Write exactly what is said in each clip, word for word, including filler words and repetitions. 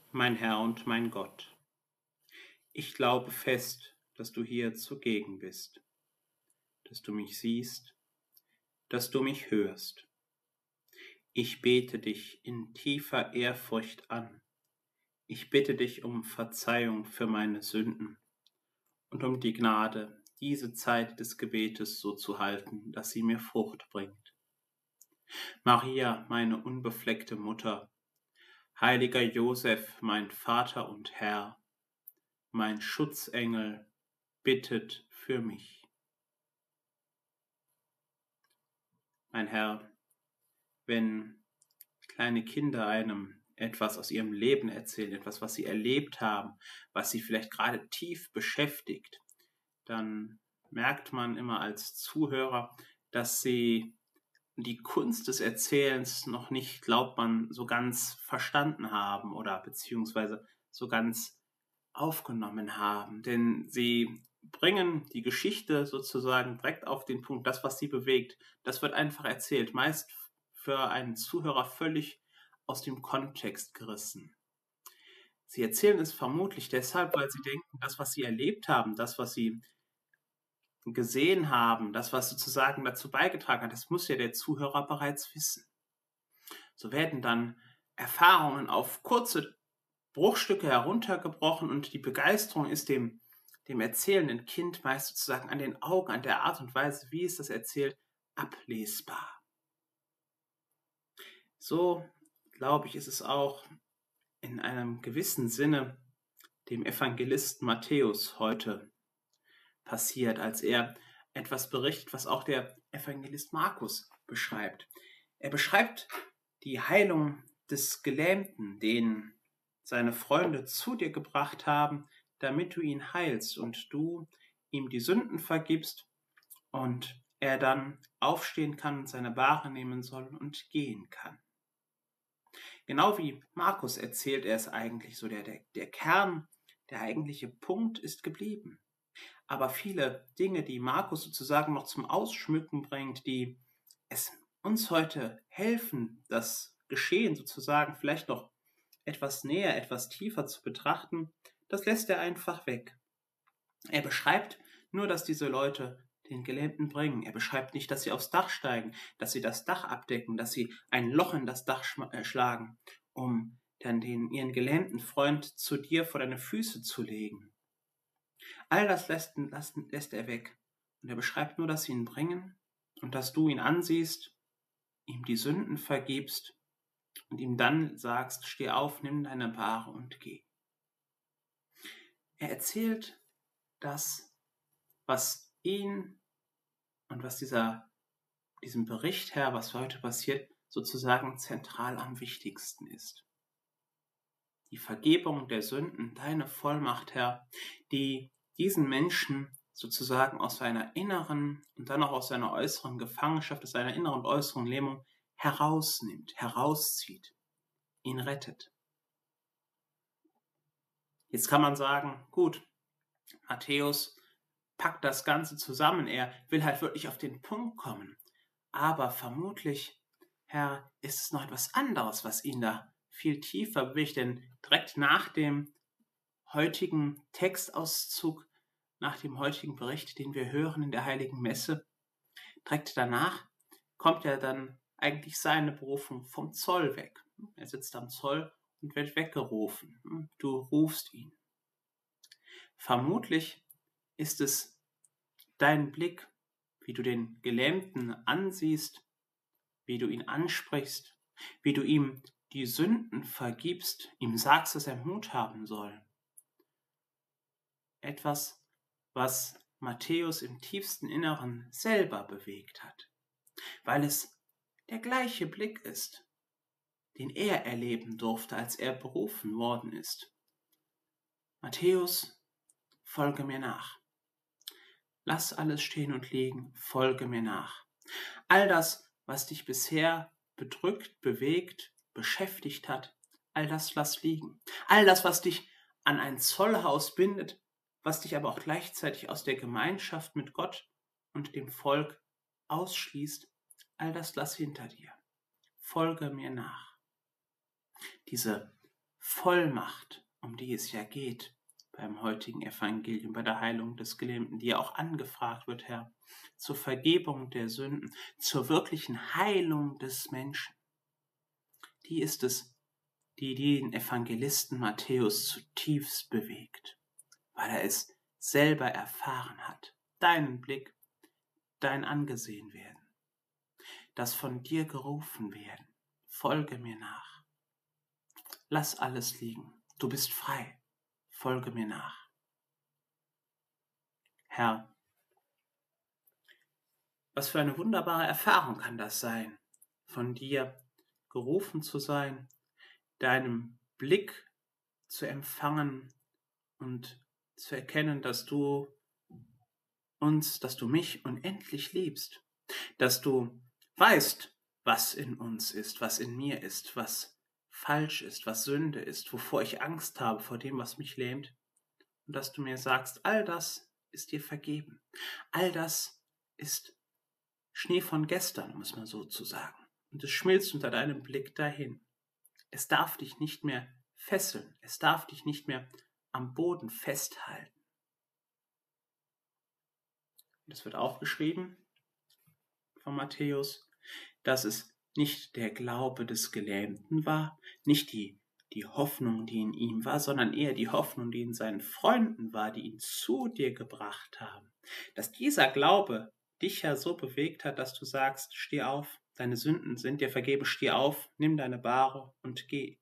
Mein Herr und mein Gott, ich glaube fest, dass du hier zugegen bist, dass du mich siehst, dass du mich hörst. Ich bete dich in tiefer Ehrfurcht an. Ich bitte dich um Verzeihung für meine Sünden und um die Gnade, diese Zeit des Gebetes so zu halten, dass sie mir Frucht bringt. Maria, meine unbefleckte Mutter, heiliger Josef, mein Vater und Herr, mein Schutzengel, bittet für mich. Mein Herr, wenn kleine Kinder einem etwas aus ihrem Leben erzählen, etwas, was sie erlebt haben, was sie vielleicht gerade tief beschäftigt, dann merkt man immer als Zuhörer, dass sie die Kunst des Erzählens noch nicht, glaubt man, so ganz verstanden haben oder beziehungsweise so ganz aufgenommen haben. Denn sie bringen die Geschichte sozusagen direkt auf den Punkt, das, was sie bewegt, das wird einfach erzählt, meist für einen Zuhörer völlig aus dem Kontext gerissen. Sie erzählen es vermutlich deshalb, weil sie denken, das, was sie erlebt haben, das, was sie gesehen haben, das, was sozusagen dazu beigetragen hat, das muss ja der Zuhörer bereits wissen. So werden dann Erfahrungen auf kurze Bruchstücke heruntergebrochen und die Begeisterung ist dem, dem erzählenden Kind meist sozusagen an den Augen, an der Art und Weise, wie es das erzählt, ablesbar. So, glaube ich, ist es auch in einem gewissen Sinne dem Evangelisten Matthäus heute passiert, als er etwas berichtet, was auch der Evangelist Markus beschreibt. Er beschreibt die Heilung des Gelähmten, den seine Freunde zu dir gebracht haben, damit du ihn heilst und du ihm die Sünden vergibst und er dann aufstehen kann und seine Bahre nehmen soll und gehen kann. Genau wie Markus erzählt er es eigentlich so, der, der, der Kern, der eigentliche Punkt ist geblieben. Aber viele Dinge, die Markus sozusagen noch zum Ausschmücken bringt, die es uns heute helfen, das Geschehen sozusagen vielleicht noch etwas näher, etwas tiefer zu betrachten, das lässt er einfach weg. Er beschreibt nur, dass diese Leute den Gelähmten bringen. Er beschreibt nicht, dass sie aufs Dach steigen, dass sie das Dach abdecken, dass sie ein Loch in das Dach schlagen, um dann den, ihren gelähmten Freund zu dir vor deine Füße zu legen. All das lässt, lässt, lässt er weg. Und er beschreibt nur, dass sie ihn bringen und dass du ihn ansiehst, ihm die Sünden vergibst und ihm dann sagst, steh auf, nimm deine Bahre und geh. Er erzählt das, was ihn und was dieser, diesem Bericht her, was heute passiert, sozusagen zentral am wichtigsten ist. Die Vergebung der Sünden, deine Vollmacht, Herr, die diesen Menschen sozusagen aus seiner inneren und dann auch aus seiner äußeren Gefangenschaft, aus seiner inneren und äußeren Lähmung herausnimmt, herauszieht, ihn rettet. Jetzt kann man sagen, gut, Matthäus packt das Ganze zusammen, er will halt wirklich auf den Punkt kommen. Aber vermutlich, Herr, ist es noch etwas anderes, was ihn da viel tiefer bewegt, denn direkt nach dem heutigen Textauszug, nach dem heutigen Bericht, den wir hören in der Heiligen Messe, direkt danach kommt ja dann eigentlich seine Berufung vom Zoll weg. Er sitzt am Zoll und wird weggerufen. Du rufst ihn. Vermutlich ist es dein Blick, wie du den Gelähmten ansiehst, wie du ihn ansprichst, wie du ihm die Sünden vergibst, ihm sagst, dass er Mut haben soll. Etwas, was Matthäus im tiefsten Inneren selber bewegt hat, weil es der gleiche Blick ist, den er erleben durfte, als er berufen worden ist. Matthäus, folge mir nach. Lass alles stehen und liegen, folge mir nach. All das, was dich bisher bedrückt, bewegt, beschäftigt hat, all das lass liegen. All das, was dich an ein Zollhaus bindet, was dich aber auch gleichzeitig aus der Gemeinschaft mit Gott und dem Volk ausschließt, all das lass hinter dir. Folge mir nach. Diese Vollmacht, um die es ja geht beim heutigen Evangelium, bei der Heilung des Gelähmten, die ja auch angefragt wird, Herr, zur Vergebung der Sünden, zur wirklichen Heilung des Menschen. Die ist es, die den Evangelisten Matthäus zutiefst bewegt, weil er es selber erfahren hat. Deinen Blick, dein Angesehen werden, das von dir gerufen werden. Folge mir nach. Lass alles liegen. Du bist frei. Folge mir nach. Herr, was für eine wunderbare Erfahrung kann das sein, von dir gerufen zu sein, deinem Blick zu empfangen und zu erkennen, dass du uns, dass du mich unendlich liebst, dass du weißt, was in uns ist, was in mir ist, was falsch ist, was Sünde ist, wovor ich Angst habe, vor dem, was mich lähmt, und dass du mir sagst, all das ist dir vergeben. All das ist Schnee von gestern, muss man so zu sagen. Und es schmilzt unter deinem Blick dahin. Es darf dich nicht mehr fesseln. Es darf dich nicht mehr am Boden festhalten. Und es wird aufgeschrieben von Matthäus, dass es nicht der Glaube des Gelähmten war, nicht die, die Hoffnung, die in ihm war, sondern eher die Hoffnung, die in seinen Freunden war, die ihn zu dir gebracht haben. Dass dieser Glaube dich ja so bewegt hat, dass du sagst, steh auf, deine Sünden sind dir vergeben, steh auf, nimm deine Bahre und geh.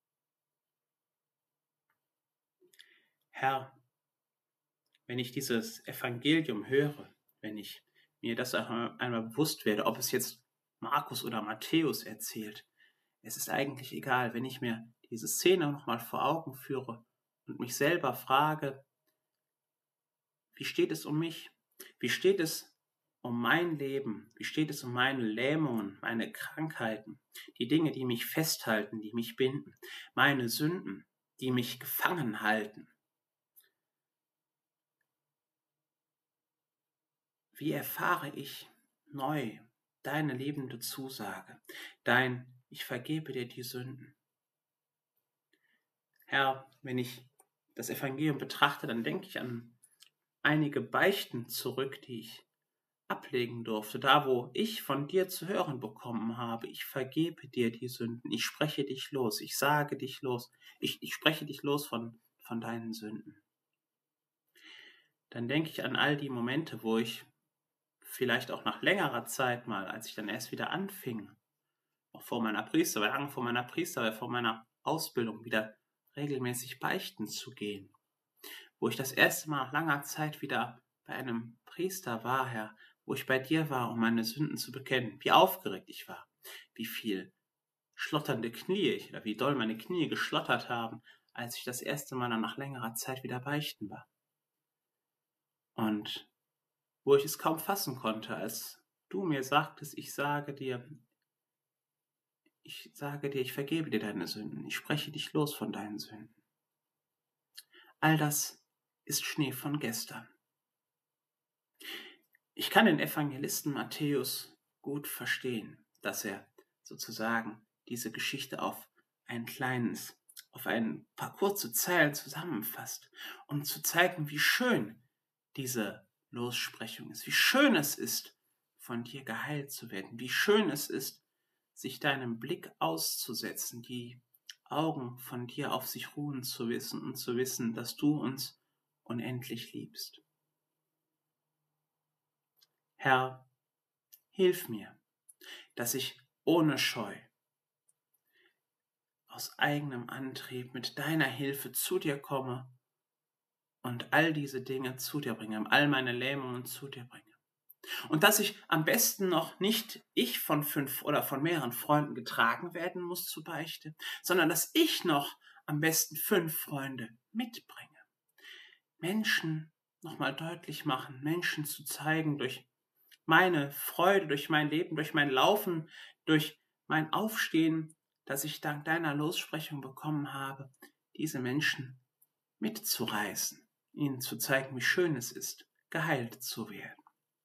Herr, wenn ich dieses Evangelium höre, wenn ich mir das einmal bewusst werde, ob es jetzt Markus oder Matthäus erzählt, es ist eigentlich egal, wenn ich mir diese Szene nochmal vor Augen führe und mich selber frage, wie steht es um mich? Wie steht es um mein Leben? Wie steht es um meine Lähmungen, meine Krankheiten, die Dinge, die mich festhalten, die mich binden, meine Sünden, die mich gefangen halten? Wie erfahre ich neu deine lebende Zusage, dein Ich vergebe dir die Sünden? Herr, wenn ich das Evangelium betrachte, dann denke ich an einige Beichten zurück, die ich ablegen durfte, da wo ich von dir zu hören bekommen habe, ich vergebe dir die Sünden, ich spreche dich los, ich sage dich los, ich, ich spreche dich los von, von deinen Sünden. Dann denke ich an all die Momente, wo ich vielleicht auch nach längerer Zeit mal, als ich dann erst wieder anfing, auch vor meiner Priester, lange vor meiner Priester, vor meiner Ausbildung wieder regelmäßig beichten zu gehen, wo ich das erste Mal nach langer Zeit wieder bei einem Priester war, Herr, wo ich bei dir war, um meine Sünden zu bekennen, wie aufgeregt ich war, wie viel schlotternde Knie ich, oder wie doll meine Knie geschlottert haben, als ich das erste Mal dann nach längerer Zeit wieder beichten war. Und wo ich es kaum fassen konnte, als du mir sagtest, ich sage dir, ich sage dir, ich vergebe dir deine Sünden, ich spreche dich los von deinen Sünden. All das ist Schnee von gestern. Ich kann den Evangelisten Matthäus gut verstehen, dass er sozusagen diese Geschichte auf ein kleines, auf ein paar kurze Zeilen zusammenfasst, um zu zeigen, wie schön diese Lossprechung ist, wie schön es ist, von dir geheilt zu werden, wie schön es ist, sich deinem Blick auszusetzen, die Augen von dir auf sich ruhen zu wissen und zu wissen, dass du uns unendlich liebst. Herr, hilf mir, dass ich ohne Scheu, aus eigenem Antrieb mit deiner Hilfe zu dir komme und all diese Dinge zu dir bringe, all meine Lähmungen zu dir bringe. Und dass ich am besten noch nicht ich von fünf oder von mehreren Freunden getragen werden muss zur Beichte, sondern dass ich noch am besten fünf Freunde mitbringe. Menschen nochmal deutlich machen, Menschen zu zeigen durch meine Freude, durch mein Leben, durch mein Laufen, durch mein Aufstehen, das ich dank deiner Lossprechung bekommen habe, diese Menschen mitzureißen, ihnen zu zeigen, wie schön es ist, geheilt zu werden.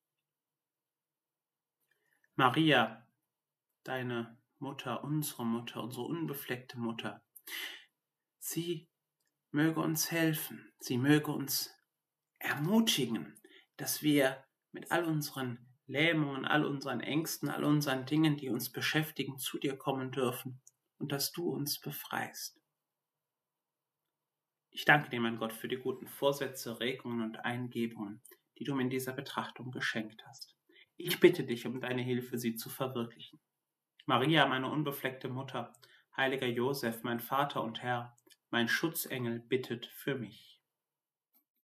Maria, deine Mutter, unsere Mutter, unsere unbefleckte Mutter, sie möge uns helfen, sie möge uns ermutigen, dass wir mit all unseren Lähmungen, all unseren Ängsten, all unseren Dingen, die uns beschäftigen, zu dir kommen dürfen und dass du uns befreist. Ich danke dir, mein Gott, für die guten Vorsätze, Regungen und Eingebungen, die du mir in dieser Betrachtung geschenkt hast. Ich bitte dich um deine Hilfe, sie zu verwirklichen. Maria, meine unbefleckte Mutter, heiliger Josef, mein Vater und Herr, mein Schutzengel, bittet für mich.